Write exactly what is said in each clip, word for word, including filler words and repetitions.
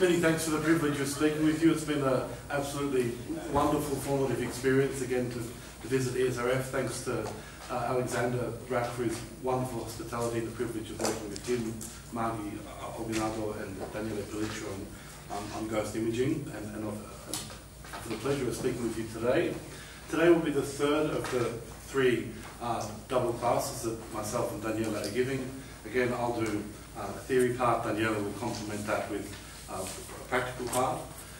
Many thanks for the privilege of speaking with you. It's been an absolutely wonderful formative experience again to, to visit E S R F. Thanks to uh, Alexander Brack for his wonderful hospitality and the privilege of working with him, Margie Obinago and Daniele Pelliccio on, um, on ghost imaging, and, and, of, and for the pleasure of speaking with you today. Today will be the third of the three uh, double classes that myself and Daniela are giving. Again, I'll do uh, a theory part. Daniela will complement that with uh, a practical part.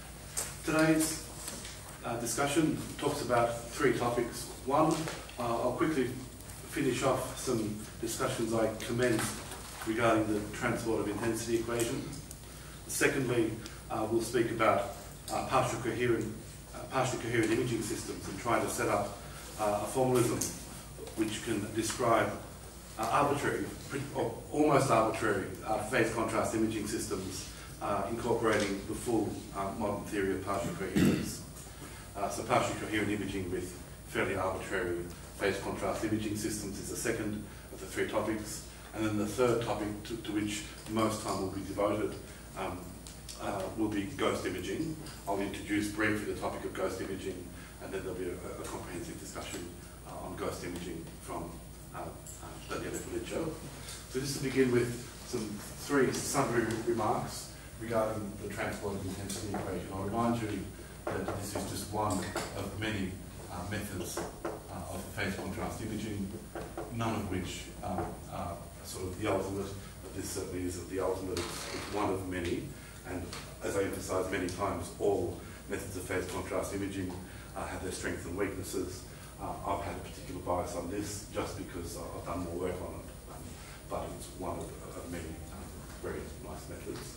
Today's uh, discussion talks about three topics. One, uh, I'll quickly finish off some discussions I commenced regarding the transport of intensity equation. Secondly, uh, we'll speak about uh, partial coherent, uh, partially coherent imaging systems and try to set up uh, a formalism which can describe uh, arbitrary, or almost arbitrary, uh, phase contrast imaging systems uh, incorporating the full uh, modern theory of partial coherence. Uh, so partially coherent imaging with fairly arbitrary phase contrast imaging systems is the second of the three topics. And then the third topic to, to which most time will be devoted um, uh, will be ghost imaging. I'll introduce briefly the topic of ghost imaging, and then there'll be a, a comprehensive discussion uh, on ghost imaging from uh, uh, Daniele Pelliccio. So just to begin with some three summary remarks regarding the transport of intensity equation. I'll remind you that this is just one of many uh, methods uh, of phase contrast imaging, none of which um, are sort of the ultimate, but this certainly isn't the ultimate. It's, it's one of many, and as I emphasised many times, all methods of phase contrast imaging uh, have their strengths and weaknesses. Uh, I've had a particular bias on this just because I've done more work on it, um, but it's one of, of many um, very nice methods.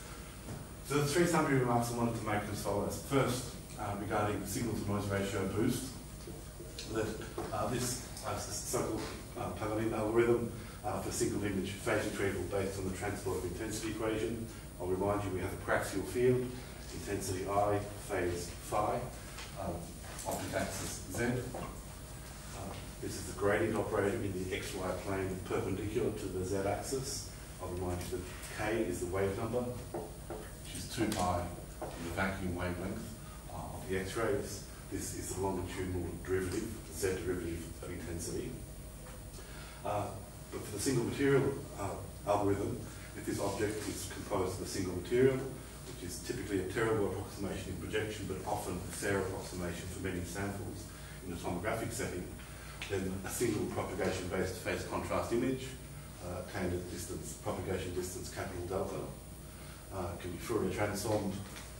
So the three summary remarks I wanted to make as follows. First, uh, regarding the signal-to-noise ratio boost, that uh, this uh, so-called uh, Paganin algorithm uh, for single-image phase retrieval based on the transport of intensity equation. I'll remind you we have a paraxial field, intensity I, phase phi, um, optic axis Z. Uh, this is the gradient operator in the X Y plane perpendicular to the Z axis. I'll remind you that K is the wave number, which is two pi in the vacuum wavelength uh, of the X-rays. This is the longitudinal derivative, the Z derivative of intensity. Uh, but for the single material uh, algorithm, if this object is composed of a single material, which is typically a terrible approximation in projection, but often a fair approximation for many samples in a tomographic setting, then a single propagation-based phase contrast image uh, obtained at distance, propagation distance capital delta, uh, can be Fourier transformed,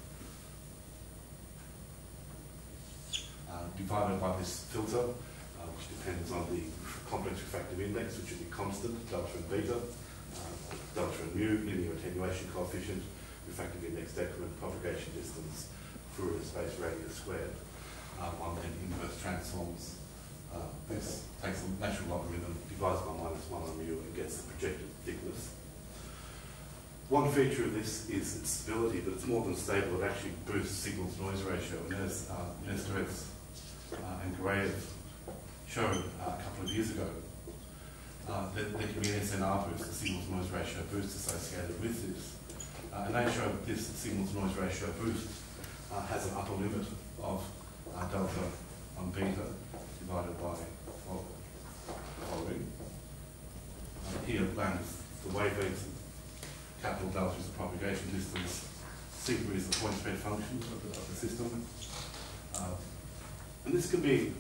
uh, divided by this filter, uh, which depends on the complex refractive index, which will be constant, delta and beta, uh, delta and mu, linear attenuation coefficient, refractive index decrement, propagation distance, Fourier space radius squared. Uh, one then inverse transforms uh, this, takes a natural logarithm, divides by minus one on mu, and gets the projected thickness. One feature of this is its stability, but it's more than stable. It actually boosts signal-to-noise ratio. And as uh, Nesterets uh, and Gurayev showed uh, a couple of years ago, uh, there, there can be an S N R boost, the signal-to-noise ratio boost associated with this. Uh, and they showed that this signal-to-noise ratio boost uh, has an upper limit of uh, delta on beta divided by the following. Uh, here, lambda is the wavelength, capital delta is the propagation distance, sigma is the point spread function of the, of the system. Uh, and this can be,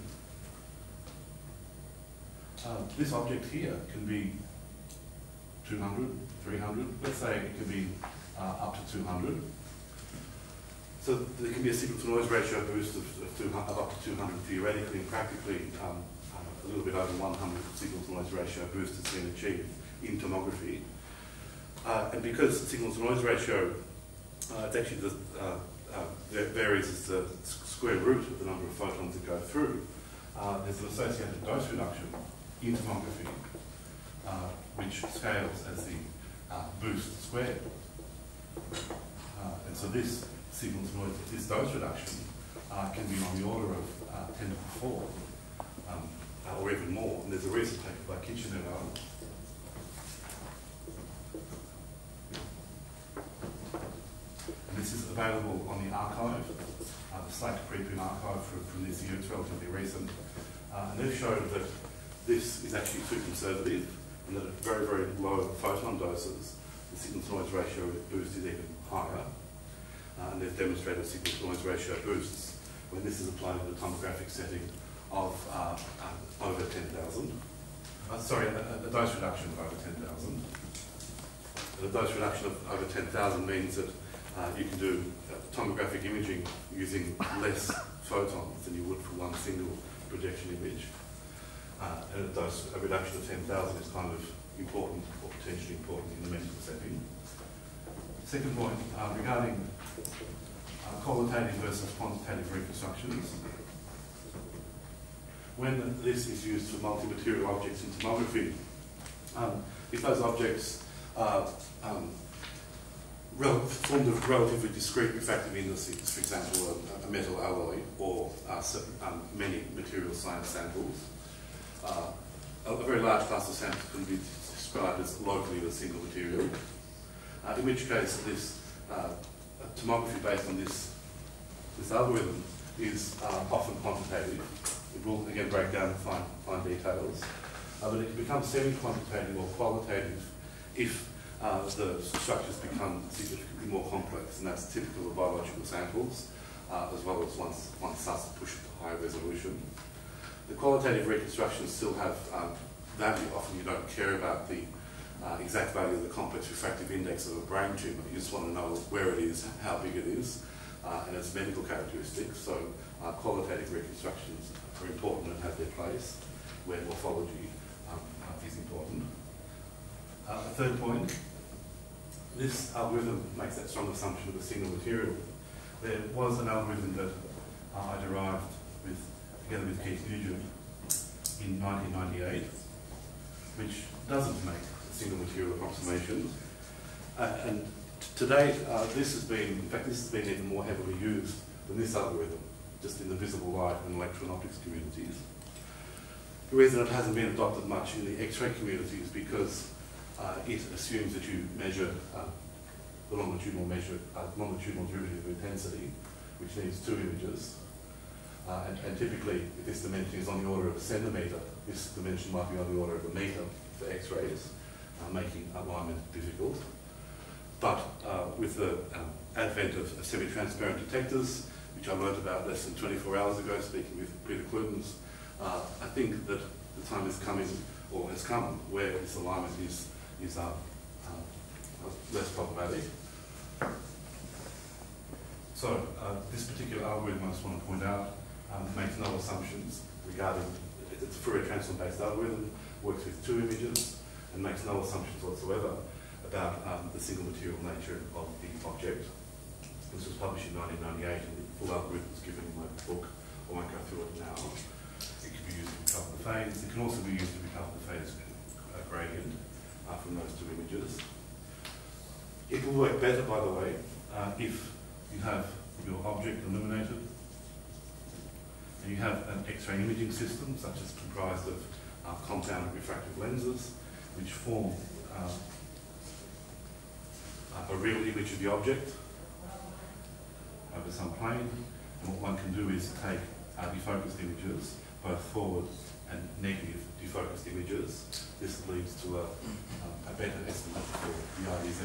uh, this object here can be two hundred, three hundred, let's say it could be uh, up to two hundred. So there can be a signal-to-noise ratio boost of, of, two, of up to two hundred theoretically, and practically um, uh, a little bit over one hundred signal-to-noise ratio boost has been achieved in tomography. Uh, and because signal-to-noise ratio, uh, it's actually the, uh, uh, varies as the square root of the number of photons that go through, uh, there's an associated dose reduction in tomography, uh, which scales as the uh, boost squared. Uh, and so this signal-to-noise, this dose reduction uh, can be on the order of uh, ten to the four, um, or even more. And there's a recent paper by Kitchener et al. And this is available on the archive, uh, the Slack preprint archive from, from this year. It's relatively recent. Uh, and they've showed that this is actually too conservative, and that at very, very low photon doses, the signal-to-noise ratio boost is even higher. Uh, and they've demonstrated signal-to-noise ratio boosts when this is applied in a tomographic setting of uh, uh, over ten thousand. Uh, sorry, a, a dose reduction of over ten thousand. A dose reduction of over ten thousand means that uh, you can do uh, tomographic imaging using less photons than you would for one single projection image. Uh, and a dose a reduction of ten thousand is kind of important, or potentially important in the medical setting. Second point, uh, regarding uh, qualitative versus quantitative reconstructions. When this is used for multi-material objects in tomography, um, if those objects are um, formed of relatively discrete refractive indices, for example, a, a metal alloy or uh, um, many material science samples, uh, a, a very large class of samples can be described as locally a single material, uh, in which case this uh, tomography based on this, this algorithm is uh, often quantitative. It will again break down fine, fine details, uh, but it can become semi-quantitative or qualitative if uh, the structures become significantly more complex, and that's typical of biological samples, uh, as well as once one starts to push it to higher resolution. The qualitative reconstructions still have um, value. Often you don't care about the uh, exact value of the complex refractive index of a brain tumour. You just want to know where it is, how big it is, uh, and its medical characteristics. So uh, qualitative reconstructions are important and have their place where morphology um, uh, is important. Uh, a third point, this algorithm makes that strong assumption of a single material. There was an algorithm that uh, I derived with, together with Keith Nugent in nineteen ninety-eight, which doesn't make a single material approximation. Uh, and to date, uh, this has been, in fact, this has been even more heavily used than this algorithm, just in the visible light and electron optics communities. The reason it hasn't been adopted much in the X-ray community is because uh, it assumes that you measure uh, the longitudinal measure, uh, longitudinal derivative of intensity, which needs two images. Uh, and, and typically, if this dimension is on the order of a centimetre, this dimension might be on the order of a metre for X-rays, uh, making alignment difficult. But uh, with the um, advent of, of semi-transparent detectors, which I learned about less than twenty-four hours ago, speaking with Peter Clutens, uh, I think that the time is coming, or has come, where this alignment is, is uh, uh, less problematic. So, uh, this particular algorithm, I just want to point out, um, makes no assumptions regarding, it's a Fourier transform-based algorithm, works with two images, and makes no assumptions whatsoever about um, the single material nature of the object. This was published in nineteen ninety-eight, and the full algorithm is given in my book. I won't go through it now. It can be used to recover the phase. It can also be used to recover the phase uh, gradient uh, from those two images. It will work better, by the way, uh, if you have your object illuminated, and you have an X-ray imaging system, such as comprised of uh, compound refractive lenses, which form uh, a real image of the object over some plane. And what one can do is take uh, defocused images, both forward and negative defocused images. This leads to a, um, a better estimate for the I D Z,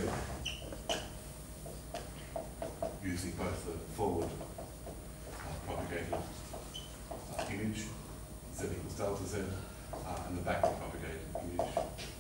using both the forward uh, propagated uh, image, Z equals delta Z, uh, and the backward propagated image,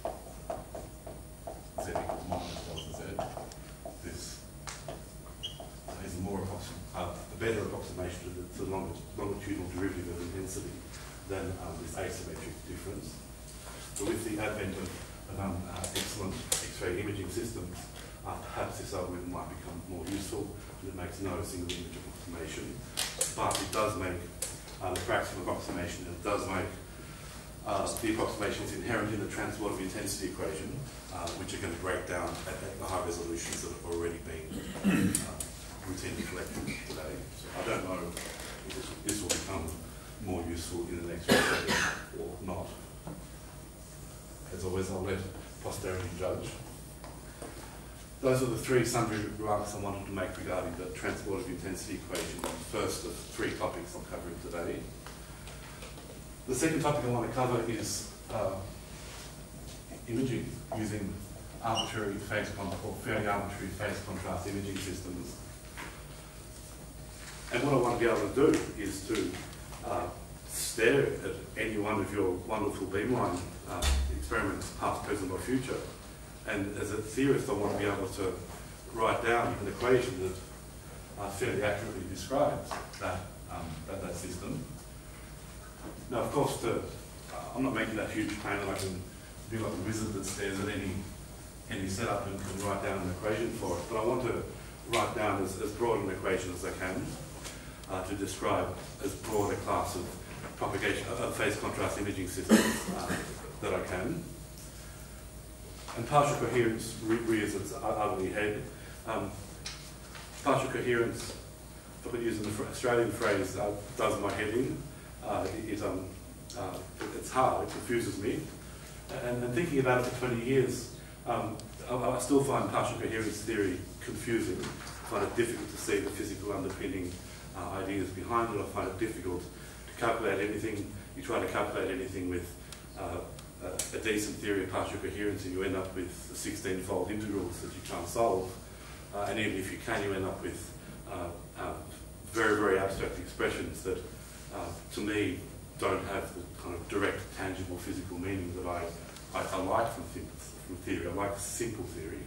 Z equals minus delta Z. This uh, is a more approximate, uh, a better approximation to the, to the longitudinal derivative of intensity than um, this asymmetric difference. But with the advent of, of um, uh, excellent X-ray imaging systems, uh, perhaps this algorithm might become more useful, and it makes no single image approximation, but it does make uh, the fraction approximation, and it does make Uh, the approximation is inherent in the transport of intensity equation, uh, which are going to break down at, at the high resolutions that have already been uh, routinely collected today. So I don't know if this, this will become more useful in the next setting or not. As always, I'll let posterity judge. those are the three sundry remarks I wanted to make regarding the transportive intensity equation, the first of three topics I'm covering today. The second topic I want to cover is uh, imaging using arbitrary phase con or fairly arbitrary phase contrast imaging systems. And what I want to be able to do is to uh, stare at any one of your wonderful beamline uh, experiments, past, present or future. And as a theorist, I want to be able to write down an equation that uh, fairly accurately describes that, um, that, that system. Now, of course, to, uh, I'm not making that huge claim that I can be like a wizard that stares at any, any setup and can write down an equation for it. But I want to write down as, as broad an equation as I can uh, to describe as broad a class of propagation of phase contrast imaging systems uh, that I can. And partial coherence re rears its ugly head. Um, partial coherence, if I could use an Australian phrase, uh, does my head in. Uh, it, it, um, uh, it's hard, it confuses me. And, and thinking about it for twenty years, um, I, I still find partial coherence theory confusing. I find it difficult to see the physical underpinning uh, ideas behind it. I find it difficult to calculate anything. You try to calculate anything with uh, a, a decent theory of partial coherence and you end up with sixteen-fold integrals that you can't solve. Uh, and even if you can, you end up with uh, uh, very, very abstract expressions that Uh, to me, don't have the kind of direct, tangible physical meaning that I, I, I like from, th from theory. I like simple theory.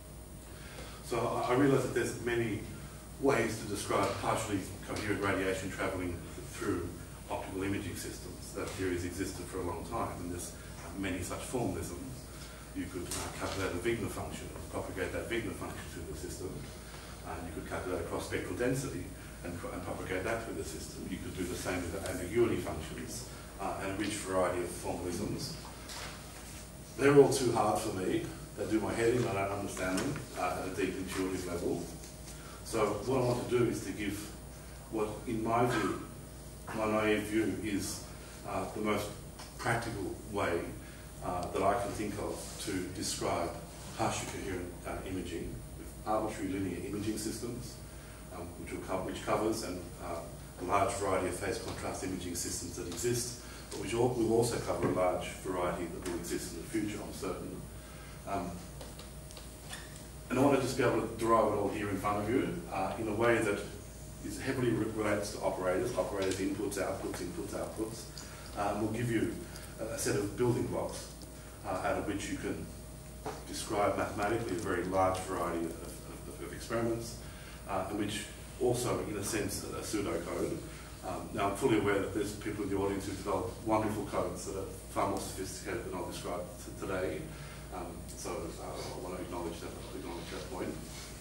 So I, I realise that there's many ways to describe partially coherent radiation travelling through optical imaging systems. That theory has existed for a long time, and there's many such formalisms. You could uh, calculate a Wigner function and propagate that Wigner function through the system. And you could calculate a cross-spectral density and, and propagate that through the system. You could do the same with the ambiguity functions uh, and a rich variety of formalisms. They're all too hard for me. They do my head in, I don't understand them uh, at a deep intuitive level. So what I want to do is to give what, in my view, my naive view, is uh, the most practical way uh, that I can think of to describe partially coherent uh, imaging with arbitrary linear imaging systems. Um, which, will co which covers and, uh, a large variety of phase contrast imaging systems that exist, but which all, will also cover a large variety that will exist in the future, I'm certain. Um, and I want to just be able to derive it all here in front of you uh, in a way that is heavily re relates to operators, operators inputs, outputs, inputs, outputs. Um, we'll give you a, a set of building blocks uh, out of which you can describe mathematically a very large variety of, of, of experiments. Uh, and which also, in a sense, a pseudocode. Um, now, I'm fully aware that there's people in the audience who develop wonderful codes that are far more sophisticated than I'll describe today. Um, so uh, I want to acknowledge that, acknowledge that point.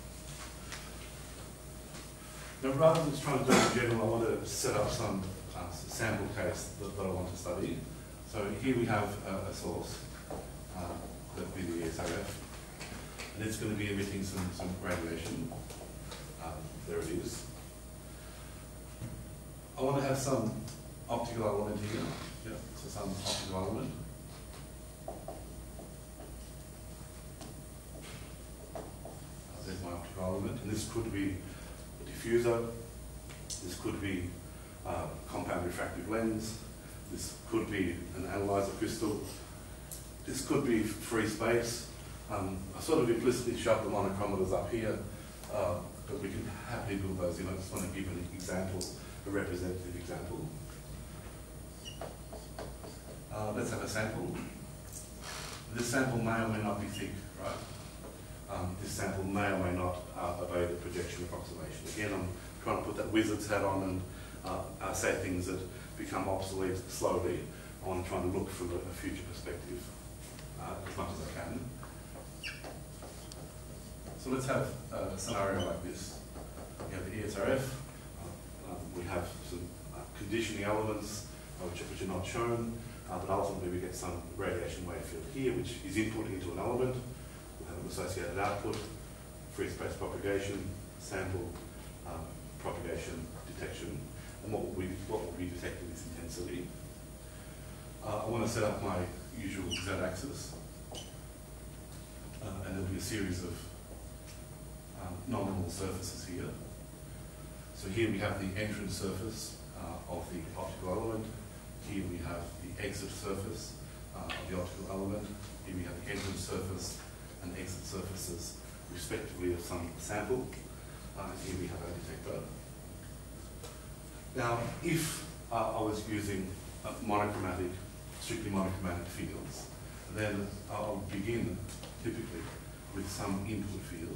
Now, rather than just trying to do it in general, I want to set up some uh, sample case that, that I want to study. So here we have uh, a source, uh, that would be the E S R F, and it's going to be emitting some, some radiation. Um, there it is. I want to have some optical element here. Yep, so some optical element. Uh, there's my optical element, and this could be a diffuser. This could be a compound refractive lens. This could be an analyzer crystal. This could be free space. Um, I sort of implicitly shoved the monochromators up here. Uh, But we can happily build those in. I just want to give an example, a representative example. Uh, let's have a sample. This sample may or may not be thick, right? Um, this sample may or may not uh, obey the projection approximation. Again, I'm trying to put that wizard's hat on and uh, uh, say things that become obsolete slowly. I want to try and look from a, a future perspective uh, as much as I can. So let's have a scenario like this. We have the E S R F, uh, um, we have some uh, conditioning elements uh, which, which are not shown, uh, but ultimately we get some radiation wave field here which is input into an element. We'll have an associated output, free space propagation, sample, um, propagation, detection, and what will we, what will be detecting is intensity. Uh, I want to set up my usual Z-axis, uh, and there'll be a series of um, nominal surfaces here. So here we have the entrance surface uh, of the optical element. Here we have the exit surface uh, of the optical element. Here we have the entrance surface and exit surfaces, respectively, of some sample. Uh, here we have our detector. Now, if uh, I was using uh, monochromatic, strictly monochromatic fields, then I'll begin typically with some input field.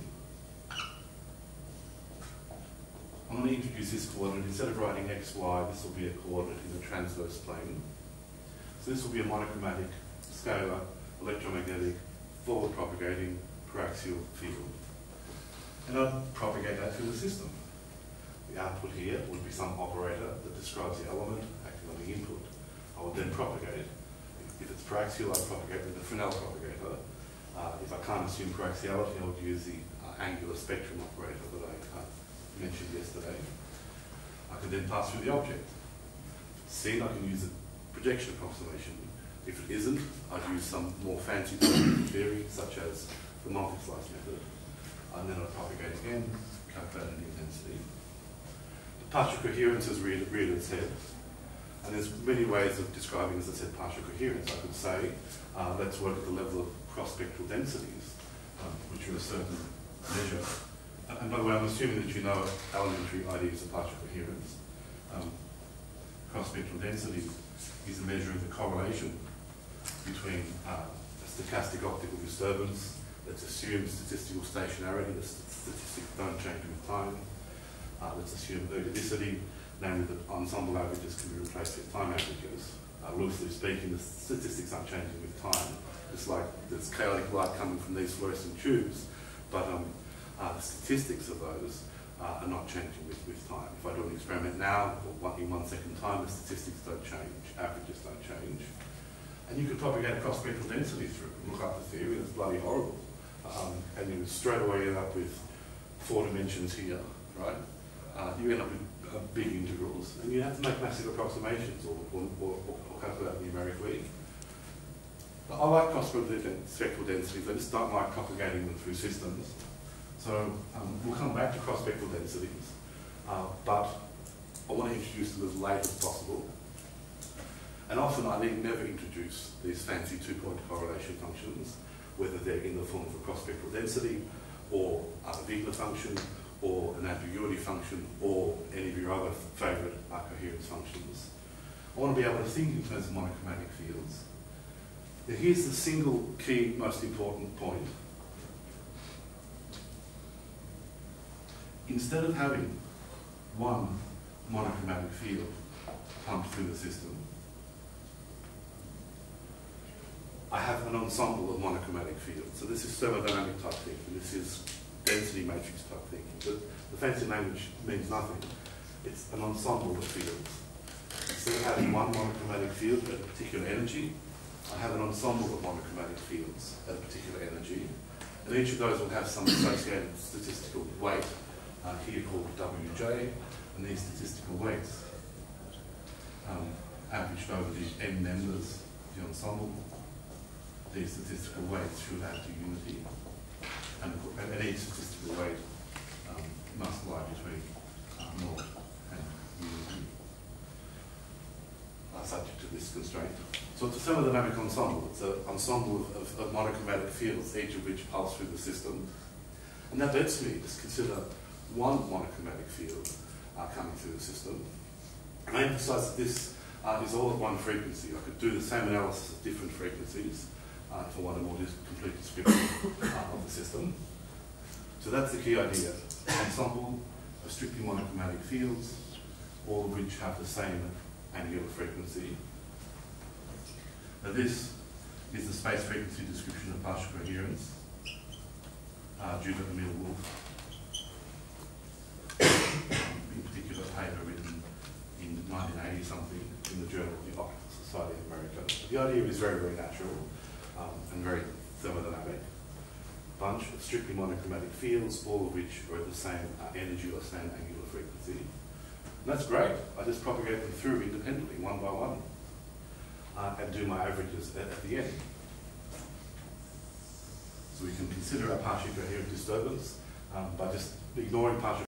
I'm going to introduce this coordinate. Instead of writing x, y, this will be a coordinate in the transverse plane. So this will be a monochromatic, scalar, electromagnetic, forward propagating, paraxial field. And I'll propagate that through the system. The output here would be some operator that describes the element acting on the input. I would then propagate. If it's paraxial, I'd propagate with the Fresnel propagator. Uh, if I can't assume paraxiality, I would use the uh, angular spectrum operator that I uh, mentioned yesterday. I could then pass through the object. If it's seen, I can use a projection approximation. If it isn't, I'd use some more fancy theory, such as the multi-slice method. And then I'd propagate again, calculate an intensity. The partial coherence is reared, reared its head. And there's many ways of describing, as I said, partial coherence. I could say, uh, let's work at the level of cross-spectral densities, um, which are a certain measure. And, and by the way, I'm assuming that you know elementary ideas of partial coherence. Um, cross-spectral density is a measure of the correlation between uh, a stochastic optical disturbance. Let's assume statistical stationarity, the st statistics don't change with time. Uh, let's assume ergodicity, namely that ensemble averages can be replaced with time averages. Uh, loosely speaking, the statistics aren't changing with time. It's like there's chaotic light coming from these fluorescent tubes, but um, uh, the statistics of those uh, are not changing with, with time. If I do an experiment now, or one, in one second time, the statistics don't change, averages don't change. And you could propagate cross-spectral density through, look up the theory, and it's bloody horrible. Um, and you would straight away end up with four dimensions here, right? Uh, you end up with uh, big integrals, and you have to make massive approximations or, or, or, or calculate numerically. But I like cross-spectral densities, I just don't like propagating them through systems. So um, we'll come back to cross-spectral densities, uh, but I want to introduce them as late as possible. And often I need never introduce these fancy two-point correlation functions, whether they're in the form of a cross-spectral density, or a Wigner function, or an ambiguity function, or any of your other favourite uh, coherence functions. I want to be able to think in terms of monochromatic fields. Now here's the single key, most important point. Instead of having one monochromatic field pumped through the system, I have an ensemble of monochromatic fields. So this is thermodynamic type thinking, this is density matrix type thinking. But the fancy language means nothing. It's an ensemble of fields. Instead of having one monochromatic field at a particular energy, I have an ensemble of monochromatic fields at a particular energy. And each of those will have some associated statistical weight, uh, here called W J, and these statistical weights um, averaged over the n members of the ensemble. These statistical weights should add to unity, and, and each statistical weight um, must lie between uh, naught and unity, uh, subject to this constraint. So it's a thermodynamic ensemble. It's an ensemble of, of, of monochromatic fields, each of which pulse through the system. And that lets me just consider one monochromatic field uh, coming through the system. And I emphasize that this uh, is all at one frequency. I could do the same analysis at different frequencies uh, if I want a more complete description uh, of the system. So that's the key idea. An ensemble of strictly monochromatic fields, all of which have the same angular frequency. Now this is the space frequency description of partial coherence, uh, due to Emil Wolf. In particular, a paper written in nineteen eighty something in the Journal of the Optical Society of America. The idea is very, very natural um, and very thermodynamic. Bunch of strictly monochromatic fields, all of which are at the same uh, energy or same angular frequency. And that's great. I just propagate them through independently, one by one, uh, and do my averages at, at the end. So we can consider our partially coherent disturbance um, by just ignoring part of